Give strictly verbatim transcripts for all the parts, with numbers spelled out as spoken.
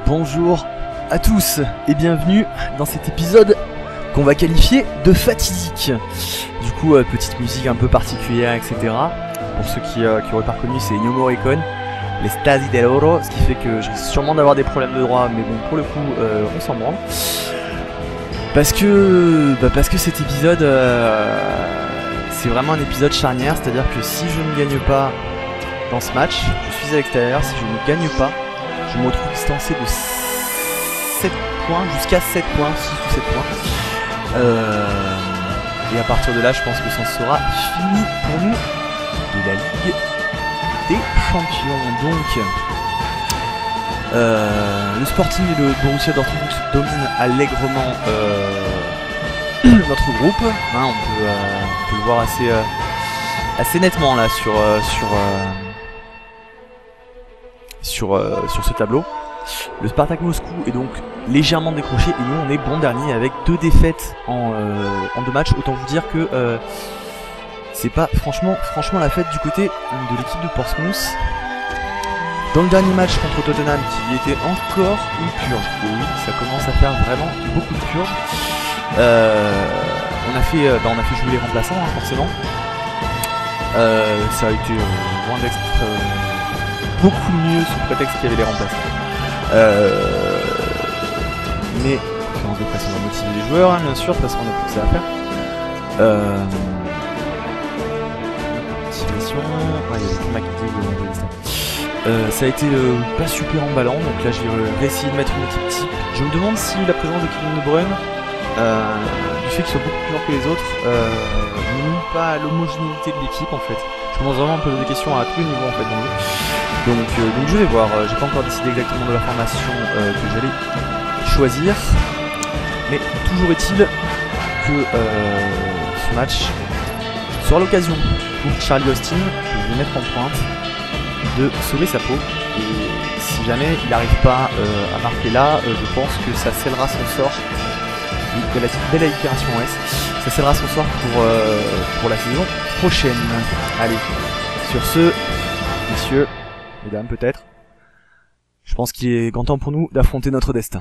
Bonjour à tous et bienvenue dans cet épisode qu'on va qualifier de fatidique. Du coup, euh, petite musique un peu particulière, et cetera. Pour ceux qui, euh, qui auraient pas reconnu, c'est Ennio Morricone, les Stasi dell'Oro, ce qui fait que je risque sûrement d'avoir des problèmes de droit, mais bon, pour le coup, euh, on s'en branle. Parce que, bah parce que cet épisode, euh, c'est vraiment un épisode charnière, c'est-à-dire que si je ne gagne pas dans ce match, je suis à l'extérieur, si je ne gagne pas, je me retrouve distancé de sept points, jusqu'à sept points, six ou sept points. Euh, et à partir de là, je pense que ça sera fini pour nous de la Ligue des Champions. Donc, euh, le Sporting et le Borussia Dortmund dominent allègrement euh, notre groupe. Hein, on, peut, euh, on peut le voir assez, euh, assez nettement là sur, euh, sur, euh, sur, euh, sur ce tableau. Le Spartak Moscou est donc légèrement décroché et nous on est bon dernier avec deux défaites en, euh, en deux matchs. Autant vous dire que euh, c'est pas franchement, franchement la fête du côté de l'équipe de Portsmouth. Dans le dernier match contre Tottenham qui était encore une purge, et oui ça commence à faire vraiment beaucoup de purge. Euh, on, a fait, bah, on a fait jouer les remplaçants hein, forcément. Euh, ça a été euh, loin d'être euh, beaucoup mieux sous prétexte qu'il y avait les remplaçants. Euh, mais conférence de presse on va motiver les joueurs hein, bien sûr parce qu'on a plus que ça à faire. Euh, motivation, ouais, il y a des maquettes de ça. Euh, ça a été euh, pas super emballant, donc là j'ai réessayé de mettre une équipe type. Je me demande si la présence de Kevin De Bruyne, euh, du fait qu'il soit beaucoup plus fort que les autres, euh, ne nuit pas à l'homogénéité de l'équipe en fait. Je commence vraiment à me poser des questions à tous les niveaux en fait dans le jeu. Donc, euh, donc je vais voir, euh, j'ai pas encore décidé exactement de la formation euh, que j'allais choisir. Mais toujours est-il que euh, ce match sera l'occasion pour Charlie Austin, que je vais mettre en pointe, de sauver sa peau. Et si jamais il n'arrive pas euh, à marquer là, euh, je pense que ça scellera son sort. De la belle allitération O S. Ça scellera son sort pour, euh, pour la saison prochaine. Allez, sur ce, messieurs, mesdames peut-être, je pense qu'il est grand temps pour nous d'affronter notre destin.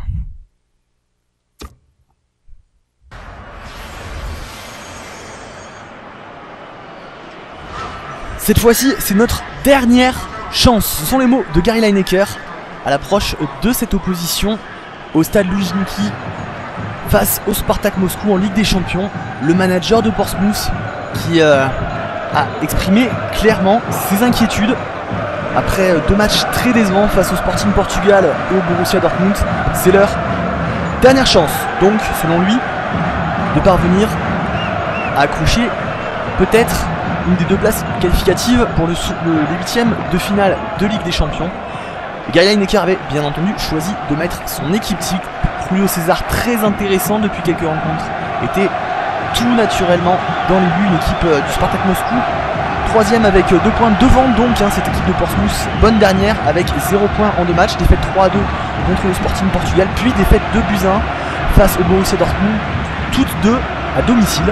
Cette fois-ci, c'est notre dernière chance. Ce sont les mots de Gary Lineker à l'approche de cette opposition au stade Luzhniki face au Spartak Moscou en Ligue des Champions. Le manager de Portsmouth qui euh, a exprimé clairement ses inquiétudes après deux matchs très décevants face au Sporting Portugal et au Borussia Dortmund. C'est leur dernière chance, donc, selon lui, de parvenir à accrocher peut-être une des deux places qualificatives pour le, le, les huitièmes de finale de Ligue des Champions. Gary Lineker avait bien entendu choisi de mettre son équipe type. Julio César, très intéressant depuis quelques rencontres, était tout naturellement dans les buts, une équipe euh, du Spartak Moscou. Troisième avec deux points devant donc hein, cette équipe de Portsmouth, bonne dernière avec zéro point en deux matchs, défaite trois à deux contre le Sporting Portugal, puis défaite deux buts à un face au Borussia Dortmund, toutes deux à domicile.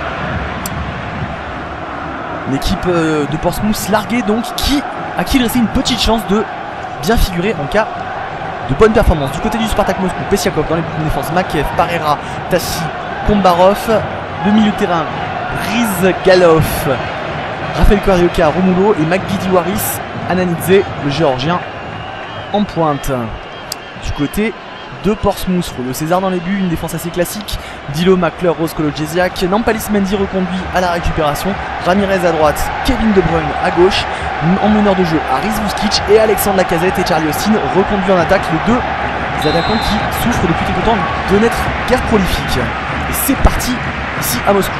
L'équipe euh, de Portsmouth larguée donc, qui, à qui il restait une petite chance de bien figurer en cas de bonne performance. Du côté du Spartak Moscou, Pesiakov dans les buts de défense, Makev, Parera, Tassi, Kombarov, le milieu de terrain, Brizgalov, Rafael Karioka, Romulo et Magdidiwaris, Ananidze, le géorgien en pointe. Du côté de Portsmouth, Julio César dans les buts, une défense assez classique, Dilo, McClure, Rose, Kolodjesiak, Nampalis Mendy reconduit à la récupération, Ramirez à droite, Kevin De Bruyne à gauche, en meneur de jeu Aris Vuskic et Alexandre Lacazette et Charlie Austin reconduits en attaque, les deux attaquants qui souffrent depuis quelque temps de n'être guère prolifiques. Et c'est parti ici à Moscou.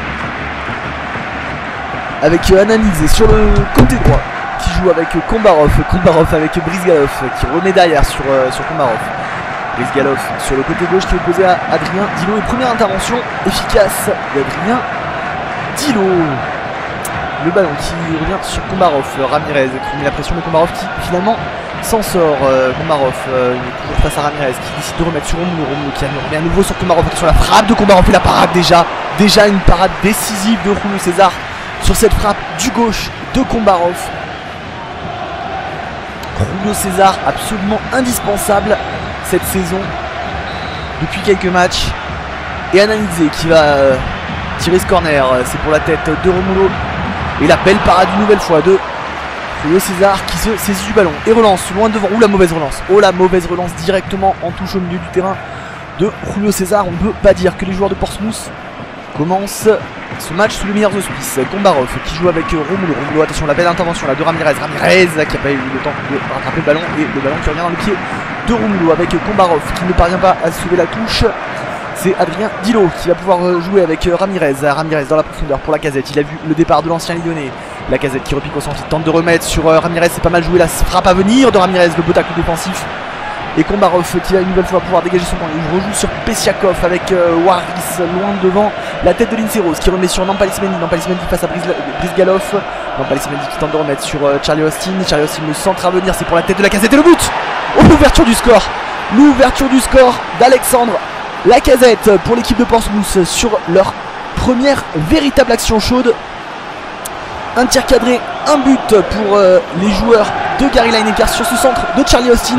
Avec Ananidze sur le côté droit qui joue avec Kombarov, Kombarov avec Brizgalov qui remet derrière sur, euh, sur Kombarov. Brizgalov sur le côté gauche qui est opposé à Adrien Dilo et première intervention efficace d'Adrien Dilo. Le ballon qui revient sur Kombarov, Ramirez qui met la pression de Kombarov qui finalement s'en sort. euh, Kombarov euh, toujours face à Ramirez qui décide de remettre sur Romulo, Romulo qui revient à nouveau sur Kombarov sur la frappe de Kombarov et la parade déjà, déjà une parade décisive de Julio César sur cette frappe du gauche de Kombarov. Julio César absolument indispensable cette saison depuis quelques matchs. Et Ananidze qui va euh, tirer ce corner, c'est pour la tête de Romulo. Et la belle parade une nouvelle fois de Julio César qui se saisit du ballon et relance loin devant. Ouh la mauvaise relance, oh la mauvaise relance directement en touche au milieu du terrain de Julio César. On ne peut pas dire que les joueurs de Portsmouth commencent ce match sous les meilleurs auspices. Kombarov qui joue avec Romulo. Romulo, attention, la belle intervention là de Ramirez. Ramirez qui n'a pas eu le temps de rattraper le ballon et le ballon qui revient dans le pied de Romulo avec Kombarov qui ne parvient pas à sauver la touche. C'est Adrien Dilo qui va pouvoir jouer avec Ramirez. Ramirez dans la profondeur pour Lacazette. Il a vu le départ de l'ancien Lyonnais. Lacazette qui repique au centre, il tente de remettre sur Ramirez. C'est pas mal joué, la frappe à venir de Ramirez, le beau tacle défensif. Et Kombarov qui va une nouvelle fois pouvoir dégager son temps. Il rejoue sur Pesiakov avec euh, Waris loin devant. La tête de Lindsay Rose qui remet sur Nampalys Mendy. Nampalys Mendy face à Brizgalov. Nampalys Mendy qui tente de remettre sur euh, Charlie Austin. Charlie Austin le centre à venir, c'est pour la tête de Lacazette et le but. Oh, l'ouverture du score. L'ouverture du score d'Alexandre Lacazette pour l'équipe de Portsmouth sur leur première véritable action chaude. Un tir cadré, un but pour euh, les joueurs de Gary Lineker sur ce centre de Charlie Austin.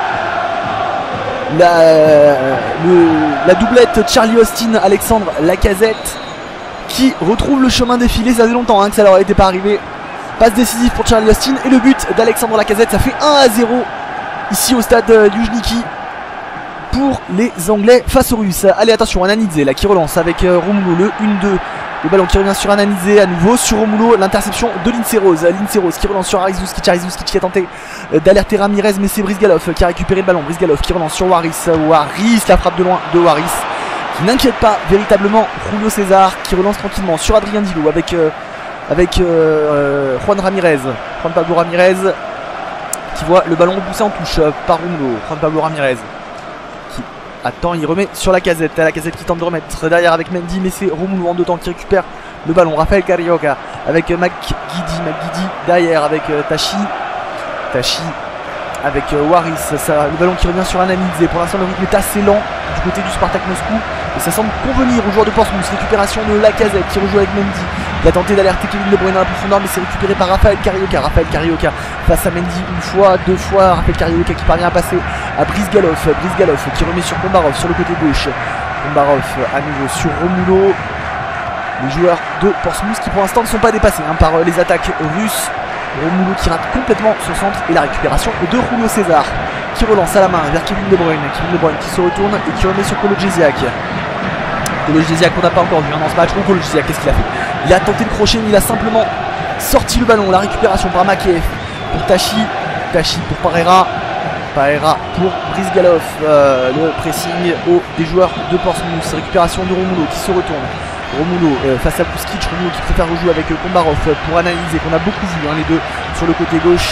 La, le, la doublette Charlie Austin, Alexandre Lacazette qui retrouve le chemin défilé. Ça faisait longtemps hein, que ça leur était pas arrivé. Passe décisive pour Charlie Austin et le but d'Alexandre Lacazette. Ça fait un à zéro ici au stade Luzhniki pour les Anglais face aux Russes. Allez attention, Ananidze là qui relance avec euh, Romulo, le un deux. Le ballon qui revient sur Ananidze à nouveau, sur Romulo, l'interception de Lindsay Rose. Lindsay Rose qui relance sur Harizouskic, Harizouskic qui a tenté d'alerter Ramirez, mais c'est Brizgalov qui a récupéré le ballon. Brizgalov qui relance sur Waris, Waris, la frappe de loin de Waris, qui n'inquiète pas véritablement Julio César, qui relance tranquillement sur Adrien Dilo avec, euh, avec euh, Juan Ramirez, Juan Pablo Ramirez, qui voit le ballon repoussé en touche par Romulo. Juan Pablo Ramirez attends, il remet sur Lacazette. Lacazette qui tente de remettre derrière avec Mendy, mais c'est Romulo en deux temps qui récupère le ballon. Raphaël Carioca avec McGuidi. McGuidi derrière avec euh, Tachi. Tachi avec euh, Waris. Ça, le ballon qui revient sur Ananidze. Pour l'instant, le rythme est assez lent du côté du Spartak Moscou. Et ça semble convenir aux joueurs de Portsmouth. Récupération de Lacazette qui rejoue avec Mendy. Il a tenté d'alerter Kevin De Bruyne dans la profondeur, mais c'est récupéré par Raphaël Carioca. Raphaël Carioca face à Mendy une fois, deux fois. Raphaël Carioca qui parvient à passer à Brizgalov. Brizgalov qui remet sur Kombarov sur le côté gauche. Kombarov à nouveau sur Romulo. Les joueurs de Portsmouth qui pour l'instant ne sont pas dépassés hein, par les attaques russes. Romulo qui rate complètement son centre et la récupération de Julio César qui relance à la main vers Kevin De Bruyne. Kevin De Bruyne qui se retourne et qui remet sur Kolo Djesiak. Kolo Djesiak qu'on n'a pas encore vu hein, dans ce match. Oh, Kolo Djesiak, qu'est-ce qu'il a fait? Il a tenté le crochet mais il a simplement sorti le ballon. La récupération par Makeev pour Tachi. Tachi pour Parera. Parera pour Brizgalov. Euh, le pressing haut des joueurs de Portsmouth. Récupération de Romulo qui se retourne. Romulo euh, face à Puskic. Romulo qui préfère rejouer avec euh, Kombarov pour analyser, qu'on a beaucoup vu hein, les deux sur le côté gauche.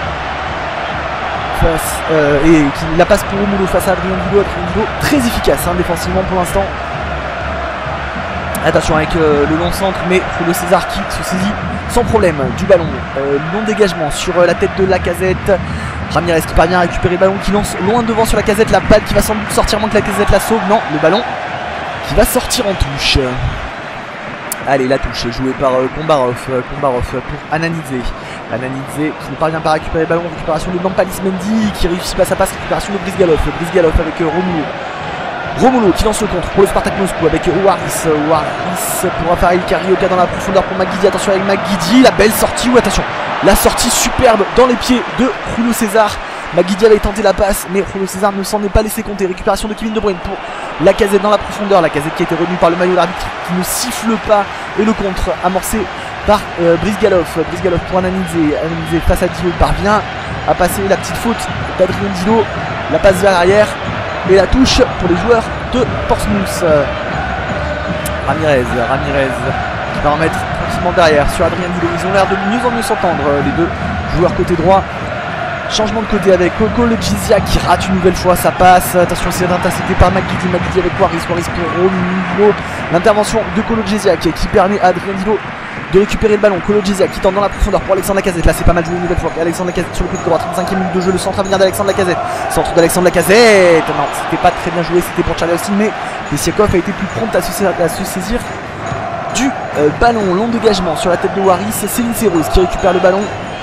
Face, euh, et qui la passe pour Romulo face à Adrien Dilo. Adrien Dilo très efficace hein, défensivement pour l'instant. Attention avec euh, le long centre, mais Julio César qui se saisit sans problème du ballon. Euh, long dégagement sur euh, la tête de Lacazette. Ramirez qui parvient à récupérer le ballon, qui lance loin devant sur Lacazette. La balle qui va sans doute sortir, moins que Lacazette la sauve. Non, le ballon qui va sortir en touche. Allez, la touche jouée par euh, Kombarov. Euh, Kombarov pour Ananidze. Ananidze qui ne parvient pas à récupérer le ballon. Récupération de Nampalys Mendy qui réussit pas sa passe. Récupération de Brizgalov. Brizgalov avec euh, Romulo. Romulo qui lance le contre pour le Spartak Moscou avec Waris. Waris pour Raphaël Carioca dans la profondeur pour McGuidi. Attention avec McGuidi, la belle sortie. Ou attention, la sortie superbe dans les pieds de Julio César. McGuidi avait tenté la passe, mais Julio César ne s'en est pas laissé compter. Récupération de Kevin De Bruyne pour Lacazette dans la profondeur. Lacazette qui a été retenu par le maillot d'arbitre qui ne siffle pas. Et le contre amorcé par euh, Brizgalov. Brizgalov pour Ananidze. Ananidze face à Dilo, il parvient à passer la petite faute d'Adrien Dilo. La passe vers l'arrière. Et la touche pour les joueurs de Portsmouth. Ramirez, Ramirez qui va remettre tranquillement derrière sur Adrien Dilo. Ils ont l'air de mieux en mieux s'entendre, les deux joueurs côté droit. Changement de côté avec Kolo Djesiak qui rate une nouvelle fois sa passe. Attention, c'est intercepté par McGuidi. McGuidi avec Waris. Waris pour Romulo. L'intervention de Kolo Djesiak qui permet à Adrien Dilo de récupérer le ballon. Kolo Djesiak qui tente dans la profondeur pour Alexandre Lacazette. Là c'est pas mal joué une nouvelle fois. Alexandre Lacazette sur le côté droit, trente-cinquième minute de jeu. Le centre à venir d'Alexandre Lacazette. Centre d'Alexandre Lacazette. Non, c'était pas très bien joué, c'était pour Charlie Austin, mais Pesiakov a été plus prompt à se saisir, à se saisir du euh, ballon. Long dégagement sur la tête de Waris. C'est Lindsay Rose qui récupère le ballon.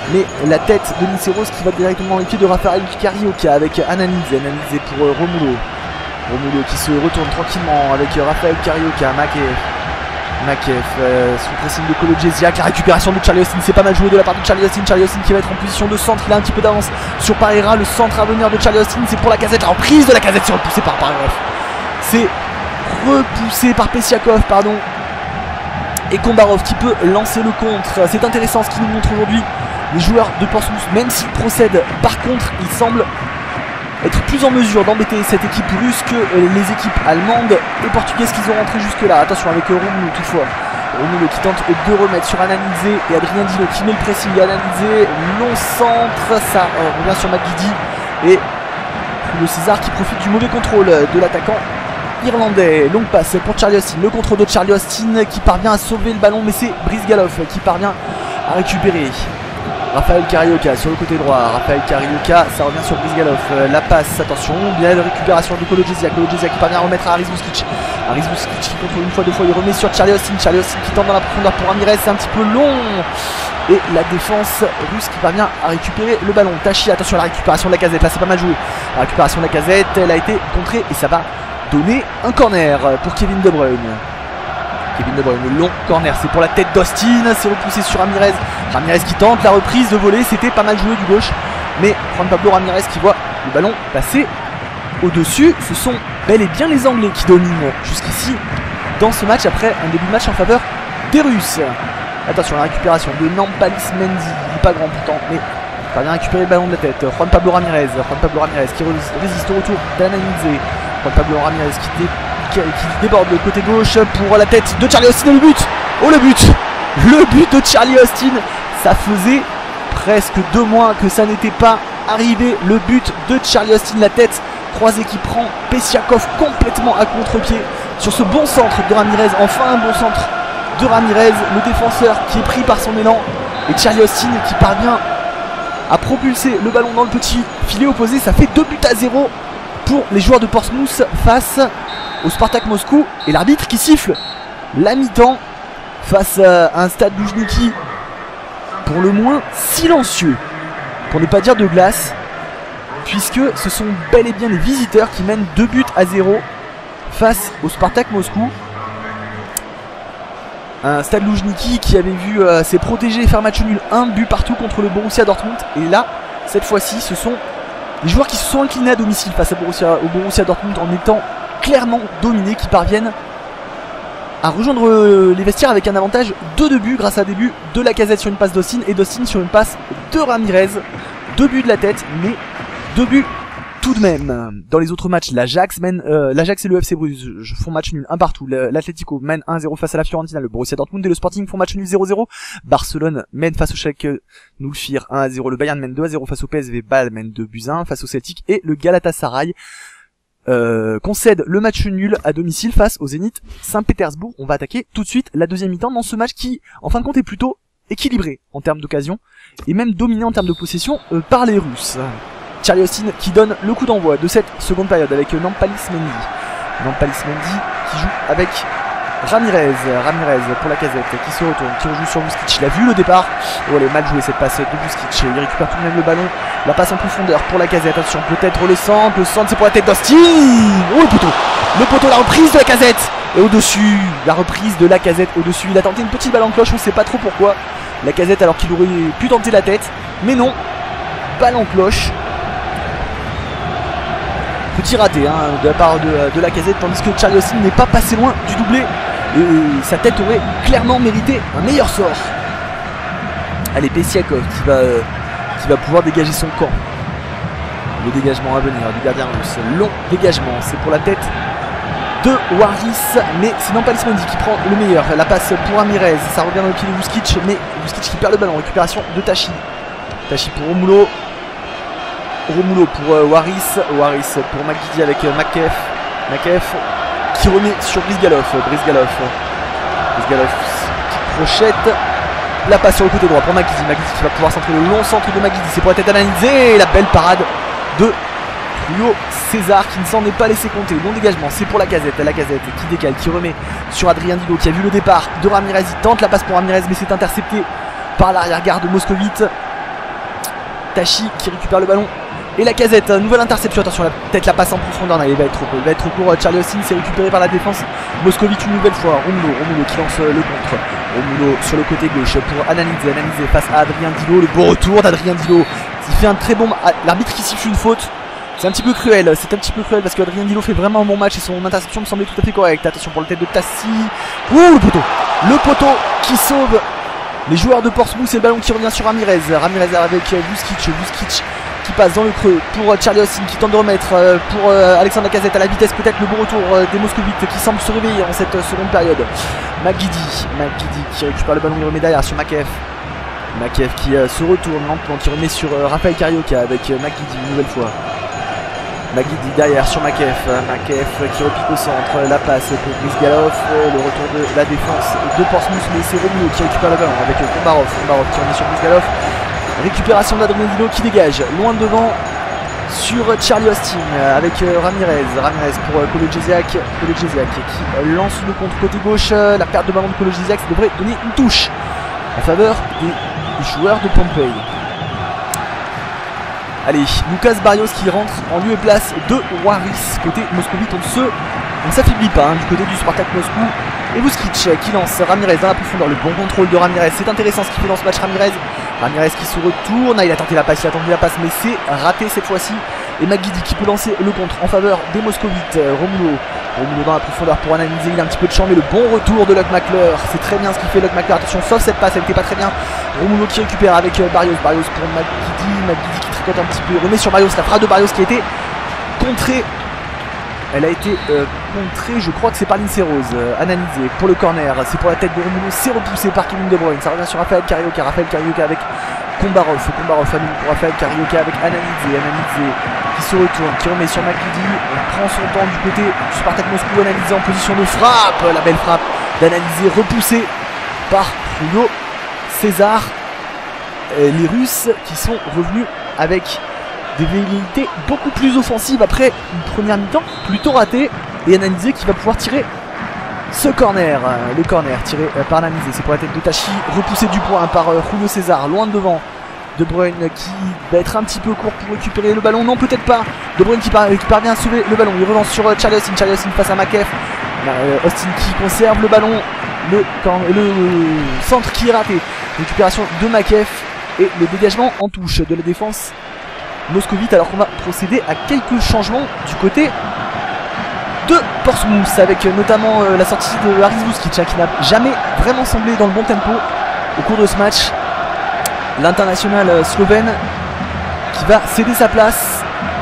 mais la tête de Niceros qui va directement dans les pieds de Rafael Carioca avec Ananize, Ananize pour euh, Romulo. Romulo qui se retourne tranquillement avec euh, Rafael Carioca, Makef. Makef euh, sous pressing de Kolo Jesiak, la récupération de Charlie Austin, c'est pas mal joué de la part de Charlie Austin. Charlie Austin qui va être en position de centre, il a un petit peu d'avance sur Parera, le centre à venir de Charlie Austin, c'est pour la casette, la reprise de la casette, c'est repoussé par Parera. C'est repoussé par Pesiakov, pardon. Et Kombarov qui peut lancer le contre. C'est intéressant ce qu'il nous montre aujourd'hui. Les joueurs de Portsmouth, même s'ils procèdent par contre, ils semblent être plus en mesure d'embêter cette équipe russe que les équipes allemandes et portugaises qu'ils ont rentré jusque là. Attention avec Romulo toutefois. Romulo qui tente de remettre sur Ananize et Adrien Dino qui met le pressing. Ananize, long centre, ça euh, revient sur McGiddy et le César qui profite du mauvais contrôle de l'attaquant irlandais. Longue passe pour Charlie Austin, le contrôle de Charlie Austin qui parvient à sauver le ballon, mais c'est Brizgalov qui parvient à récupérer. Rafael Carioca sur le côté droit, Rafael Carioca, ça revient sur Brizgalov, la passe, attention, bien de récupération de Kolo Jesiak, Kolo Jesiak qui parvient à remettre à Haris Vuskic, Haris Vuskic qui contrôle une fois, deux fois, il remet sur Charlie Austin, Charlie Austin qui tente dans la profondeur pour Ramirez, c'est un petit peu long, et la défense russe qui parvient à récupérer le ballon. Tachi, attention à la récupération de la casette, là c'est pas mal joué, la récupération de la casette, elle a été contrée et ça va donner un corner pour Kevin De Bruyne. Kevin De Bruyne, le long corner, c'est pour la tête d'Austin, c'est repoussé sur Ramirez. Ramirez qui tente la reprise de volée, c'était pas mal joué du gauche, mais Juan Pablo Ramirez qui voit le ballon passer au-dessus. Ce sont bel et bien les Anglais qui dominent jusqu'ici dans ce match après un début de match en faveur des Russes. Attention, la récupération de Nampalis Mendy, il n'est pas grand pourtant, mais il parvient à récupérer le ballon de la tête. Juan Pablo Ramirez, Juan Pablo Ramirez qui résiste au retour d'Ananize. Juan Pablo Ramirez qui, dé... qui déborde le côté gauche pour la tête de Charlie Austin et le but. Oh le but, le but de Charlie Austin, ça faisait presque deux mois que ça n'était pas arrivé. Le but de Charlie Austin, la tête croisée qui prend Pesiakov complètement à contre-pied sur ce bon centre de Ramirez. Enfin un bon centre de Ramirez, le défenseur qui est pris par son élan, et Charlie Austin qui parvient à propulser le ballon dans le petit filet opposé. Ça fait deux buts à zéro pour les joueurs de Portsmouth face au Spartak Moscou, et l'arbitre qui siffle la mi-temps face à un Stade Loujniki pour le moins silencieux, pour ne pas dire de glace, puisque ce sont bel et bien les visiteurs qui mènent deux buts à zéro face au Spartak Moscou. Un Stade Loujniki qui avait vu euh, ses protégés faire match nul, un but partout contre le Borussia Dortmund, et là cette fois-ci ce sont les joueurs qui se sont inclinés à domicile face à Borussia, au Borussia Dortmund en étant clairement dominés, qui parviennent à rejoindre les vestiaires avec un avantage de deux buts grâce à des buts de la casette sur une passe d'Austin et d'Austin sur une passe de Ramirez. Deux buts de la tête, mais deux buts tout de même. Dans les autres matchs, l'Ajax mène, euh, l'Ajax et le F C Bruges font match nul un partout. L'Atlético mène un zéro face à la Fiorentina. Le Borussia Dortmund et le Sporting font match nul zéro zéro. Barcelone mène face au Schalke Nulfir un à zéro. Le Bayern mène deux à zéro face au P S V. Bâle mène deux buts à un face au Celtic, et le Galatasaray Euh, concède le match nul à domicile face au Zénith Saint-Pétersbourg. On va attaquer tout de suite la deuxième mi-temps dans ce match qui, en fin de compte, est plutôt équilibré en termes d'occasion et même dominé en termes de possession euh, par les Russes. Charlie Austin qui donne le coup d'envoi de cette seconde période avec euh, Nampalis Mendy. Nampalis Mendy qui joue avec Ramirez. Ramirez pour la casette qui se retourne, qui rejoue sur Vuskic. Il a vu le départ. Oh, elle est mal jouée cette passe de Vuskic. Il récupère tout de même le ballon. La passe en profondeur pour la casette. Attention, peut-être le centre. Le centre, c'est pour la tête d'Austin. Oh, le poteau. Le poteau, la reprise de la casette. Et au-dessus, la reprise de la casette au-dessus. Il a tenté une petite balle en cloche. On ne sait pas trop pourquoi. La casette, alors qu'il aurait pu tenter la tête. Mais non. Balle en cloche. Petit raté hein, de la part de, de la casette. Tandis que Charlie Austin n'est pas passé loin du doublé. Et sa tête aurait clairement mérité un meilleur sort. Allez, Pesiakov qui va, euh, qui va pouvoir dégager son camp. Le dégagement à venir du gardien russe. Long dégagement, c'est pour la tête de Waris. Mais c'est Nampalis Mendy qui prend le meilleur. La passe pour Ramirez, ça revient dans le pied de Vuskic. Mais Vuskic qui perd le ballon. Récupération de Tachi. Tachi pour Romulo. Romulo pour euh, Waris. Waris pour McGiddy avec euh, Makef. Makef qui remet sur Brizgalov. Brizgalov. Brizgalov qui projette. La passe sur le côté droit pour McGiddy. McGiddy qui va pouvoir centrer le long centre de McGiddy. C'est pour la tête analysée. Et la belle parade de Julio César qui ne s'en est pas laissé compter. Bon dégagement, c'est pour la casette. La casette qui décale, qui remet sur Adrien Dino qui a vu le départ de Ramirez. Il tente la passe pour Ramirez, mais c'est intercepté par l'arrière-garde moscovite. Tachi qui récupère le ballon. Et la casette, nouvelle interception, attention la tête la passe en profondeur, il va être trop court, il va être trop court, Charlie Austin c'est récupéré par la défense, Moscovite une nouvelle fois, Romulo, Romulo qui lance le contre, Romulo sur le côté gauche pour analyser, analyser face à Adrien Dilo, le beau retour d'Adrien Dilo, il fait un très bon, l'arbitre qui siffle une faute, c'est un petit peu cruel, c'est un petit peu cruel parce qu'Adrien Dilo fait vraiment un bon match et son interception me semblait tout à fait correcte, attention pour la tête de Tassi, ouh le poteau, le poteau qui sauve les joueurs de Portsmouth et le ballon qui revient sur Ramirez, Ramirez avec Vuskic, Vuskic qui passe dans le creux pour Charlie Austin qui tente de remettre pour Alexandre Lacazette à la vitesse, peut-être le bon retour des Moscovites qui semblent se réveiller en cette seconde période. McGiddy, McGiddy qui récupère le ballon, il remet derrière sur Makev. Makev qui se retourne lentement, qui remet sur Raphaël Carioca avec McGiddy une nouvelle fois. McGiddy derrière sur Makev, Makev qui repique au centre, la passe pour Brizgalov, le retour de la défense de Portsmouth, mais c'est Romulo qui récupère le ballon avec Kombarov, Kombarov qui remet sur Brizgalov. Récupération d'Adrien Dilo qui dégage loin devant sur Charlie Austin avec Ramirez, Ramirez pour Kolo Jesiak, Kolo Jesiak qui lance le contre côté gauche, la perte de ballon de Kolo Jesiak, ça devrait donner une touche en faveur des joueurs de Pompey. Allez, Lucas Barrios qui rentre en lieu et place de Waris côté moscovite, on ne se on ne s'affaiblit pas hein, du côté du Spartak Moscou. Et Vuskic qui lance Ramirez dans la profondeur, le bon contrôle de Ramirez, c'est intéressant ce qu'il fait dans ce match Ramirez. Ramirez qui se retourne, ah, il a tenté la passe, il a tenté la passe mais c'est raté cette fois-ci. Et McGiddy qui peut lancer le contre en faveur des Moscovites. Romulo, Romulo dans la profondeur pour analyser, il a un petit peu de champ mais le bon retour de Luc McClure, c'est très bien ce qu'il fait Luc McClure, attention sauf cette passe, elle n'était pas très bien. Romulo qui récupère avec Barrios, Barrios pour McGiddy, McGiddy qui tricote un petit peu, remet sur Barrios, la frappe de Barrios qui a été contrée. Elle a été euh, contrée, je crois que c'est par Lindsay Rose, euh, analysée pour le corner, c'est pour la tête de Romulo, c'est repoussé par Kevin De Bruyne, ça revient sur Raphaël Carioca, Raphaël Carioca avec Kombarov, Kombarov à pour Raphaël Carioca avec analysé, analysé, qui se retourne, qui remet sur McGiddy, on prend son temps du côté du Spartak Moscou, analysé en position de frappe, la belle frappe d'analyser, repoussée par Julio César, et les Russes qui sont revenus avec des velléités beaucoup plus offensives après une première mi-temps plutôt ratée, et analysé qui va pouvoir tirer ce corner, le corner tiré par analysé, c'est pour la tête de Tachi, repoussé du point par Julio César, loin devant. De Bruyne qui va être un petit peu court pour récupérer le ballon, non peut-être pas. De Bruyne qui, par, qui parvient à sauver le ballon, il relance sur Charlie Austin, Charlie Austin face à Makev, euh, Austin qui conserve le ballon, le, le centre qui est raté, récupération de Makev et le dégagement en touche de la défense moscovite, alors qu'on va procéder à quelques changements du côté de Portsmouth, avec notamment euh, la sortie de Haris Vuskic hein, qui n'a jamais vraiment semblé dans le bon tempo au cours de ce match. L'international euh, slovène qui va céder sa place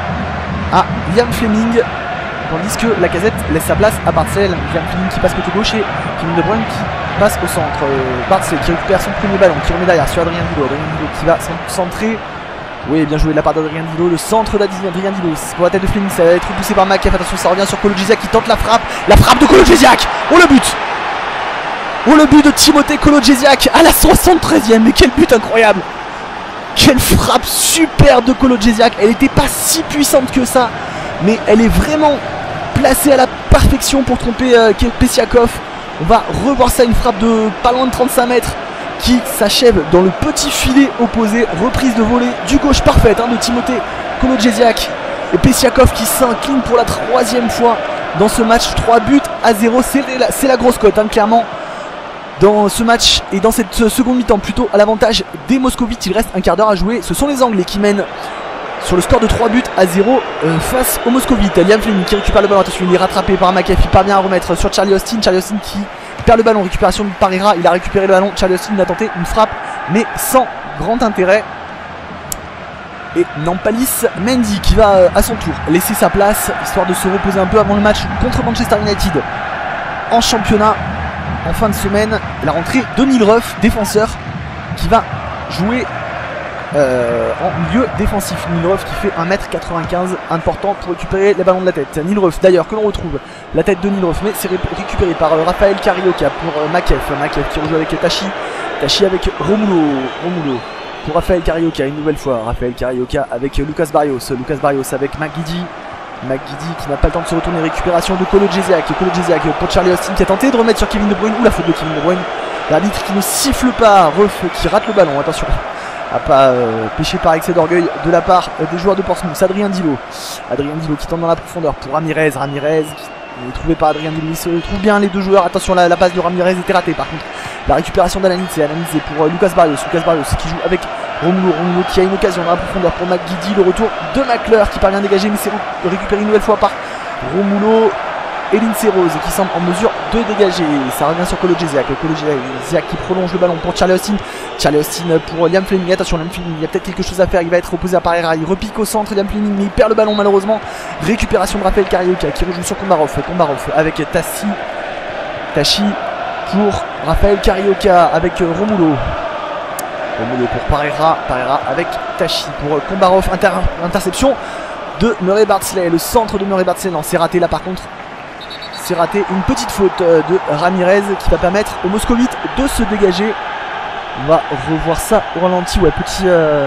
à Liam Fleming, tandis que la Lacazette laisse sa place à Bartzel. Liam Fleming qui passe côté gauche et Kevin De Bruyne qui passe au centre. euh, Bartzel qui récupère son premier ballon, qui remet derrière sur Adrien Dilo, Adrien Dilo qui va centrer. Oui, bien joué de la part d'Adrien Dilo, le centre d'Adrien Dilo, c'est pour la tête de Fleming, ça va être repoussé par Makev, attention ça revient sur Kolo Jesiak qui tente la frappe, la frappe de Kolo Jesiak, oh le but, oh le but de Timothée Kolo Jesiak à la soixante-treizième, mais quel but incroyable, quelle frappe superbe de Kolo Jesiak, elle n'était pas si puissante que ça, mais elle est vraiment placée à la perfection pour tromper euh, Pesiakov. On va revoir ça, une frappe de pas loin de trente-cinq mètres, qui s'achève dans le petit filet opposé, reprise de volée du gauche parfaite hein, de Timothée Kolo Jesiak et Pesiakov qui s'incline pour la troisième fois dans ce match, trois buts à zéro, c'est la, la grosse cote hein, clairement dans ce match et dans cette seconde mi-temps plutôt à l'avantage des Moscovites. Il reste un quart d'heure à jouer, ce sont les Anglais qui mènent sur le score de trois buts à zéro euh, face aux Moscovites. Liam Fleming qui récupère le ballon, attention il est rattrapé par Makev, il parvient à remettre sur Charlie Austin, Charlie Austin qui perd le ballon, récupération de Parera, il a récupéré le ballon, Charlie Austin a tenté une frappe mais sans grand intérêt. Et Nampalis Mendy qui va euh, à son tour laisser sa place histoire de se reposer un peu avant le match contre Manchester United en championnat en fin de semaine. La rentrée de Neil Ruff, défenseur, qui va jouer euh, en milieu défensif. Neil Ruff qui fait un mètre quatre-vingt-quinze, important pour récupérer les ballons de la tête. Neil Ruff d'ailleurs que l'on retrouve la tête de Neil Ruff, mais c'est récupéré par euh, Raphaël Carioca pour euh, Makev. Makev qui rejoue avec Tachi, Tachi avec Romulo, Romulo pour Raphaël Carioca une nouvelle fois. Raphaël Carioca avec euh, Lucas Barrios, Lucas Barrios avec McGiddy. McGiddy qui n'a pas le temps de se retourner, récupération de Kolo Jesiak, Kolo Jesiak pour Charlie Austin qui a tenté de remettre sur Kevin De Bruyne, ou la faute de Kevin De Bruyne, l'arbitre qui ne siffle pas, Ruff qui rate le ballon, attention, a pas euh, péché par excès d'orgueil de la part euh, des joueurs de Portsmouth. Adrien Dilo, Adrien Dilo qui tente dans la profondeur pour Ramirez, Ramirez qui est trouvé par Adrien Dilo, il se trouve bien les deux joueurs. Attention, la, la passe de Ramirez était ratée. Par contre, la récupération d'Ananidze, Ananidze pour euh, Lucas Barrios, Lucas Barrios qui joue avec Romulo, Romulo qui a une occasion dans la profondeur pour McGeady. Le retour de McClure qui parvient à dégager, mais c'est récupéré une nouvelle fois par Romulo. Et Lindsay Rose qui semble en mesure de dégager. Ça revient sur Kolo Jesiak. Kolo Jesiak qui prolonge le ballon pour Charlie Austin. Charlie Austin pour Liam Fleming. Attention, Liam Fleming, il y a peut-être quelque chose à faire. Il va être opposé à Pereira. Il repique au centre. Liam Fleming, mais il perd le ballon malheureusement. Récupération de Raphaël Carioca qui rejoue sur Kombarov. Kombarov avec Tassi. Tachi pour Raphaël Carioca avec Romulo. Romulo pour Pereira. Pereira avec Tachi pour Kombarov. Inter interception de Murray Bardsley. Le centre de Murray Bardsley. Non, c'est raté là par contre. C'est raté, une petite faute de Ramirez qui va permettre aux Moscovites de se dégager. On va revoir ça au ralenti. Ouais, petit, euh,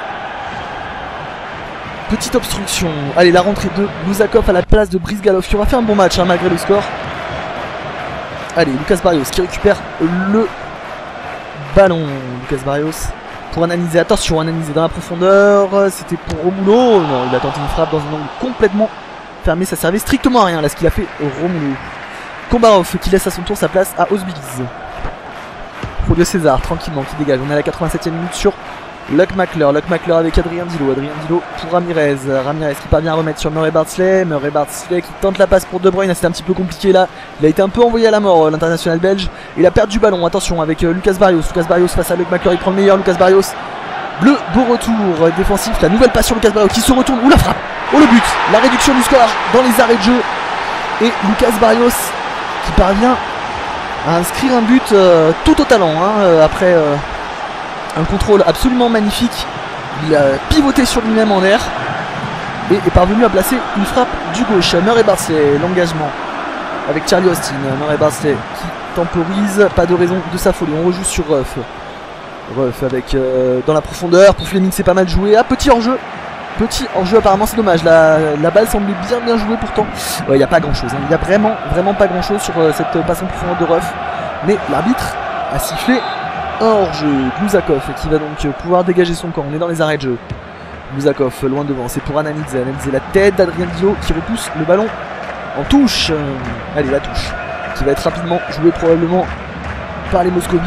petite obstruction. Allez, la rentrée de Luzakov à la place de Brizgalov qui aura fait un bon match hein, malgré le score. Allez, Lucas Barrios qui récupère le ballon. Lucas Barrios pour analyser. Attention, analyser dans la profondeur. C'était pour Romulo. Non, il a tenté une frappe dans un angle complètement fermé, ça servait strictement à rien là ce qu'il a fait Romulo. Kombarov qui laisse à son tour sa place à Osbiliz. Julio César tranquillement qui dégage. On est à la quatre-vingt-septième minute sur Luck McClure. Luck McClure avec Adrien Dilo. Adrien Dilo pour Ramirez. Ramirez qui parvient à remettre sur Murray Bardsley. Murray Bardsley qui tente la passe pour De Bruyne. C'était un petit peu compliqué là. Il a été un peu envoyé à la mort l'international belge. Il a perdu du ballon. Attention avec euh, Lucas Barrios. Lucas Barrios face à Luck McClure. Il prend le meilleur. Lucas Barrios. Le beau retour défensif. La nouvelle passe sur Lucas Barrios qui se retourne. Ouh la frappe. Oh le but, la réduction du score dans les arrêts de jeu. Et Lucas Barrios qui parvient à inscrire un but euh, tout au talent hein, euh, après euh, un contrôle absolument magnifique. Il a pivoté sur lui-même en air et est parvenu à placer une frappe du gauche. Murray Bardsley, l'engagement avec Charlie Austin. Murray Bardsley qui temporise, pas de raison de s'affoler. On rejoue sur Ruff. Ruff avec euh, dans la profondeur. Pour Fleming c'est pas mal joué. Ah, petit hors-jeu. Petit hors-jeu apparemment, c'est dommage, la, la balle semblait bien bien jouée pourtant. Il ouais, n'y a pas grand chose, il hein. n'y a vraiment vraiment pas grand chose sur euh, cette passe en profondeur de Ruff. Mais l'arbitre a sifflé un hors-jeu. Gluzakov qui va donc pouvoir dégager son camp, on est dans les arrêts de jeu. Gluzakov loin devant, c'est pour Ananidze. Ananidze la tête d'Adrien Dilo qui repousse le ballon en touche. Euh, allez la touche, qui va être rapidement jouée probablement par les Moscovites.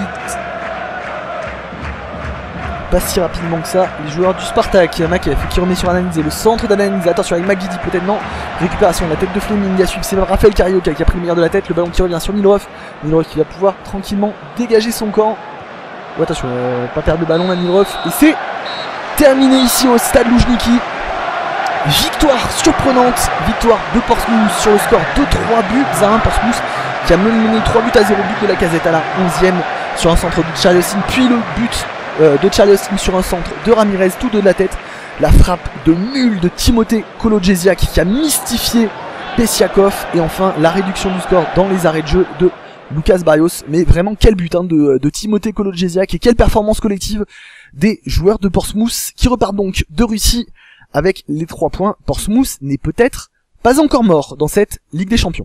Pas si rapidement que ça, les joueurs du Spartak. Makef qui remet sur Ananidze, le centre d'Ananidze, attention avec McGeady peut-être non, récupération, la tête de Fleming, à suivre c'est Raphaël Carioca qui a pris le meilleur de la tête, le ballon qui revient sur Milrov, Milrov qui va pouvoir tranquillement dégager son camp. Oh, attention, euh, pas perdre le ballon là Milrov, et c'est terminé ici au stade Loujniki. Victoire surprenante, victoire de Portsmouth sur le score de trois buts à un. Portsmouth qui a mené trois buts à zéro, but de la Casette à la onzième sur un centre de Charlie Austin, puis le but Euh, de Charlie Austin sur un centre de Ramirez, tout de la tête. La frappe de nul de Timothée Kolo Jesiak qui a mystifié Pesiakov. Et enfin la réduction du score dans les arrêts de jeu de Lucas Barrios. Mais vraiment quel but hein, de, de Timothée Kolo Jesiak et quelle performance collective des joueurs de Portsmouth qui repartent donc de Russie avec les trois points. Portsmouth n'est peut-être pas encore mort dans cette Ligue des Champions.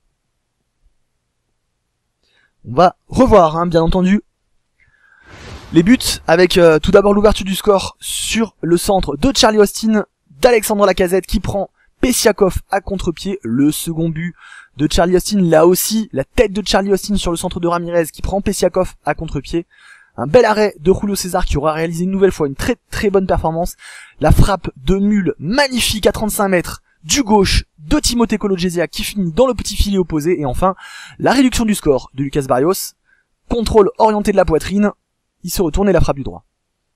On va revoir hein, bien entendu les buts avec euh, tout d'abord l'ouverture du score sur le centre de Charlie Austin, d'Alexandre Lacazette qui prend Pesiakov à contre-pied. Le second but de Charlie Austin, là aussi la tête de Charlie Austin sur le centre de Ramirez qui prend Pesiakov à contre-pied. Un bel arrêt de Julio César qui aura réalisé une nouvelle fois une très très bonne performance. La frappe de nul magnifique à trente-cinq mètres du gauche de Timothée Kolo Jesiak qui finit dans le petit filet opposé. Et enfin la réduction du score de Lucas Barrios, contrôle orienté de la poitrine. Il se retourne et la frappe du droit.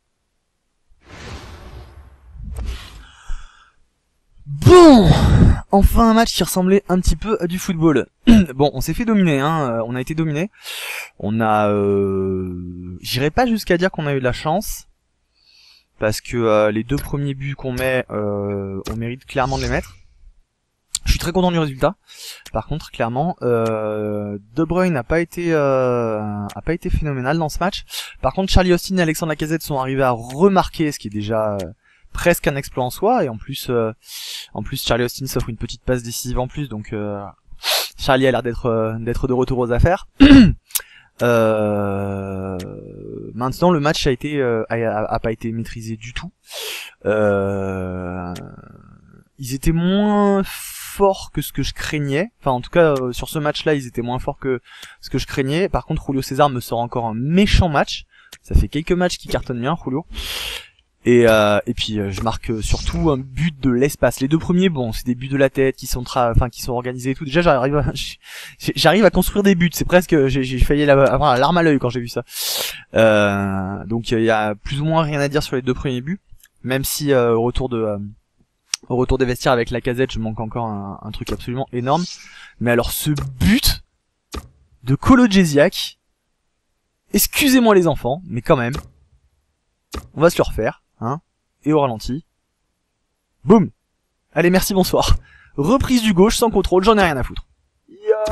Bon, enfin un match qui ressemblait un petit peu à du football. Bon, on s'est fait dominer, hein. On a été dominé. On a, euh... j'irai pas jusqu'à dire qu'on a eu de la chance, parce que euh, les deux premiers buts qu'on met, euh, on mérite clairement de les mettre. Je suis très content du résultat. Par contre, clairement, euh, De Bruyne n'a pas été, euh, a pas été phénoménal dans ce match. Par contre, Charlie Austin et Alexandre Lacazette sont arrivés à remarquer, ce qui est déjà euh, presque un exploit en soi. Et en plus, euh, en plus, Charlie Austin s'offre une petite passe décisive en plus. Donc, euh, Charlie a l'air d'être, euh, d'être de retour aux affaires. euh, maintenant le match a été euh, a, a, a pas été maîtrisé du tout. Euh, ils étaient moins forts que ce que je craignais. Enfin en tout cas euh, sur ce match-là ils étaient moins forts que ce que je craignais. Par contre Julio César me sort encore un méchant match. Ça fait quelques matchs qui cartonnent bien Julio. Et, euh, et puis euh, je marque surtout un but de l'espace. Les deux premiers, bon, c'est des buts de la tête qui sont, tra enfin qui sont organisés et tout. Déjà, j'arrive, à... j'arrive à construire des buts. C'est presque, j'ai failli avoir la larme à l'œil quand j'ai vu ça. Euh, donc il y a plus ou moins rien à dire sur les deux premiers buts, même si euh, au retour de, euh, au retour des vestiaires avec Lacazette, je manque encore un, un truc absolument énorme. Mais alors ce but de Kolo Djesiak, excusez-moi les enfants, mais quand même, on va se le refaire. Hein, et au ralenti. Boum. Allez, merci, bonsoir. Reprise du gauche sans contrôle, j'en ai rien à foutre. Yeah.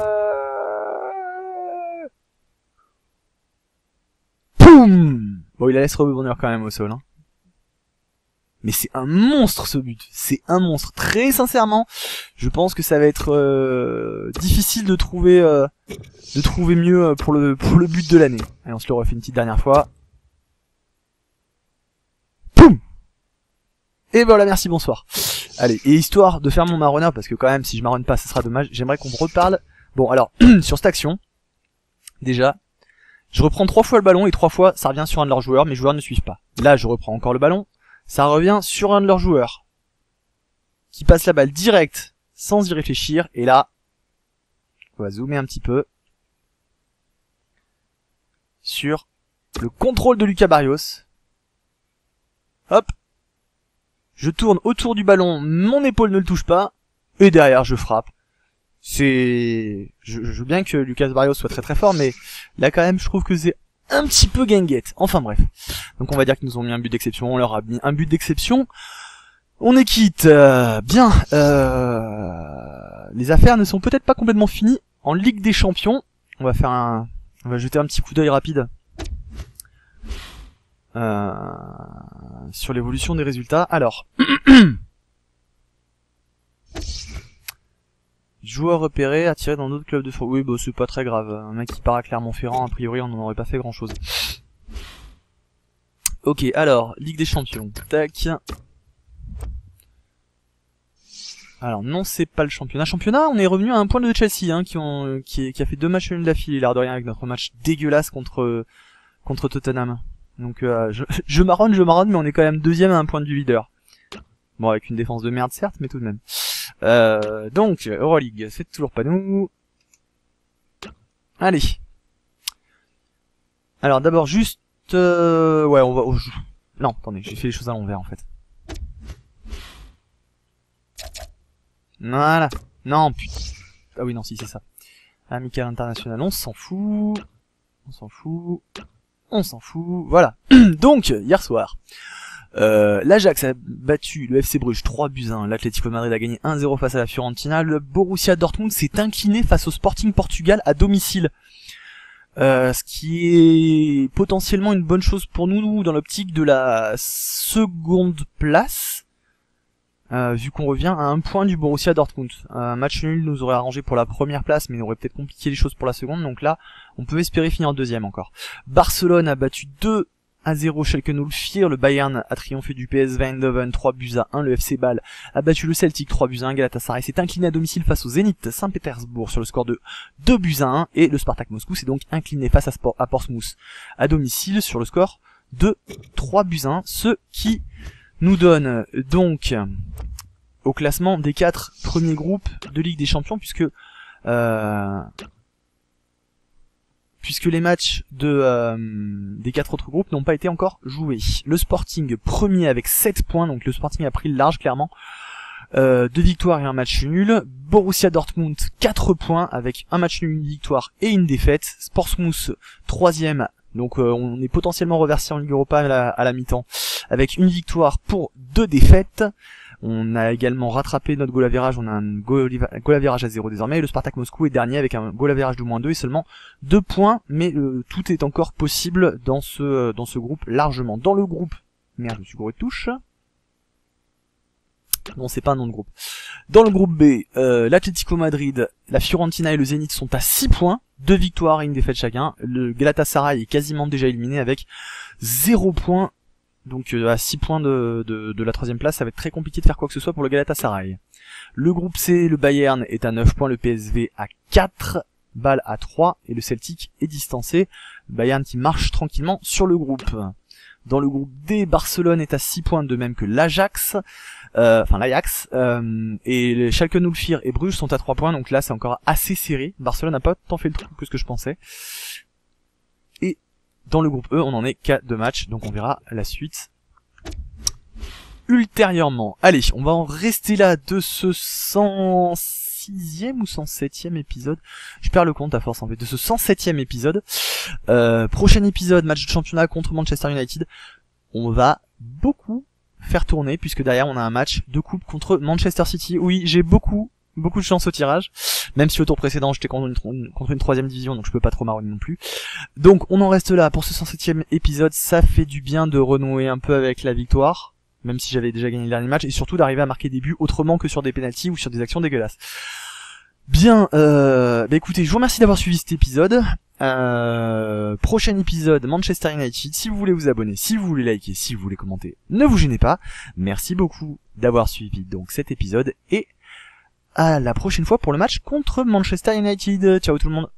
Poum. Bon, il la laisse rebondir quand même au sol. Hein. Mais c'est un monstre ce but. C'est un monstre. Très sincèrement, je pense que ça va être euh, difficile de trouver euh, de trouver mieux pour le pour le but de l'année. Allez, on se le refait une petite dernière fois. Et voilà, merci, bonsoir. Allez, et histoire de faire mon marronneur, parce que quand même, si je marronne pas, ça sera dommage, j'aimerais qu'on me reparle. Bon, alors, sur cette action, déjà, je reprends trois fois le ballon, et trois fois, ça revient sur un de leurs joueurs, mes joueurs ne suivent pas. Là, je reprends encore le ballon, ça revient sur un de leurs joueurs, qui passe la balle direct, sans y réfléchir, et là, on va zoomer un petit peu, sur le contrôle de Lucas Barrios. Hop. Je tourne autour du ballon, mon épaule ne le touche pas, et derrière je frappe. C'est... Je, je veux bien que Lucas Barrios soit très très fort, mais là quand même je trouve que c'est un petit peu guinguette. Enfin bref. Donc on va dire qu'ils nous ont mis un but d'exception, on leur a mis un but d'exception. On est quitte. Euh, bien. Euh, les affaires ne sont peut-être pas complètement finies en Ligue des Champions. On va faire un... On va jeter un petit coup d'œil rapide. Euh, sur l'évolution des résultats. Alors, joueur repéré, attiré dans d'autres clubs de foot. Oui, bah c'est pas très grave. Un mec qui part à Clermont-Ferrand, a priori, on n'en aurait pas fait grand-chose. Ok, alors, Ligue des Champions. Tac. Alors, non, c'est pas le championnat. Championnat, on est revenu à un point de Chelsea, hein, qui, ont, qui, qui a fait deux matchs nuls d'affilée, l'air de rien, avec notre match dégueulasse contre, contre Tottenham. Donc euh, je, je marronne, je marronne, mais on est quand même deuxième à un point de vue leader. Bon, avec une défense de merde certes, mais tout de même. Euh, donc, Euroleague, c'est toujours pas nous. Allez. Alors d'abord juste... Euh, ouais, on va... Oh, je... Non, attendez, j'ai fait les choses à l'envers en fait. Voilà. Non, putain. Ah oui, non, si, c'est ça. Amical international, on s'en fout. On s'en fout. On s'en fout, voilà. Donc, hier soir, euh, l'Ajax a battu le F C Bruges trois buts à un, l'Atlético de Madrid a gagné un zéro face à la Fiorentina, le Borussia Dortmund s'est incliné face au Sporting Portugal à domicile. Euh, ce qui est potentiellement une bonne chose pour nous, nous dans l'optique de la seconde place, euh, vu qu'on revient à un point du Borussia Dortmund. Un match nul nous aurait arrangé pour la première place, mais il aurait peut-être compliqué les choses pour la seconde, donc là, on peut espérer finir deuxième encore. Barcelone a battu deux à zéro Schalke null vier, le Bayern a triomphé du P S V Eindhoven trois buts à un, le F C Bâle a battu le Celtic trois buts à un, Galatasaray s'est incliné à domicile face au Zénith Saint-Pétersbourg sur le score de deux buts à un, et le Spartak Moscou s'est donc incliné face à, Sport, à Portsmouth à domicile sur le score de trois buts à un, ce qui nous donne donc au classement des quatre premiers groupes de Ligue des Champions, puisque euh, puisque les matchs de euh, des quatre autres groupes n'ont pas été encore joués. Le Sporting premier avec sept points, donc le Sporting a pris le large clairement. Euh, deux victoires et un match nul. Borussia Dortmund quatre points avec un match nul, une victoire et une défaite. Portsmouth troisième, donc euh, on est potentiellement reversé en Ligue Europa à la, à la mi-temps avec une victoire pour deux défaites. On a également rattrapé notre goal average, on a un goal average à zéro désormais, et le Spartak Moscou est dernier avec un goal average de moins deux et seulement deux points, mais euh, tout est encore possible dans ce euh, dans ce groupe largement. Dans le groupe, merde, je me suis gouré de touche. Non, c'est pas un nom de groupe. Dans le groupe B, euh, l'Atlético Madrid, la Fiorentina et le Zénith sont à six points, deux victoires et une défaite chacun. Le Galatasaray est quasiment déjà éliminé avec zéro point. Donc euh, à six points de, de, de la troisième place, ça va être très compliqué de faire quoi que ce soit pour le Galatasaray. Le groupe C, le Bayern est à neuf points, le P S V à quatre, Bâle à trois et le Celtic est distancé. Le Bayern qui marche tranquillement sur le groupe. Dans le groupe D, Barcelone est à six points, de même que l'Ajax, euh, enfin l'Ajax, euh, et les Schalke null vier et Bruges sont à trois points, donc là c'est encore assez serré. Barcelone n'a pas tant fait le trou que ce que je pensais. Et dans le groupe E, on en est qu'à deux matchs, donc on verra la suite ultérieurement. Allez, on va en rester là de ce cent sixième ou cent septième épisode. Je perds le compte à force en fait. De ce cent septième épisode. Euh, prochain épisode, match de championnat contre Manchester United. On va beaucoup faire tourner puisque derrière on a un match de coupe contre Manchester City. Oui, j'ai beaucoup, beaucoup de chance au tirage. Même si au tour précédent j'étais contre une, contre une troisième division, donc je peux pas trop marronner non plus. Donc on en reste là pour ce cent septième épisode. Ça fait du bien de renouer un peu avec la victoire. Même si j'avais déjà gagné le dernier match, et surtout d'arriver à marquer des buts autrement que sur des pénaltys ou sur des actions dégueulasses. Bien, euh, bah écoutez, je vous remercie d'avoir suivi cet épisode. Euh, prochain épisode, Manchester United. Si vous voulez vous abonner, si vous voulez liker, si vous voulez commenter, ne vous gênez pas. Merci beaucoup d'avoir suivi donc cet épisode, et à la prochaine fois pour le match contre Manchester United. Ciao tout le monde.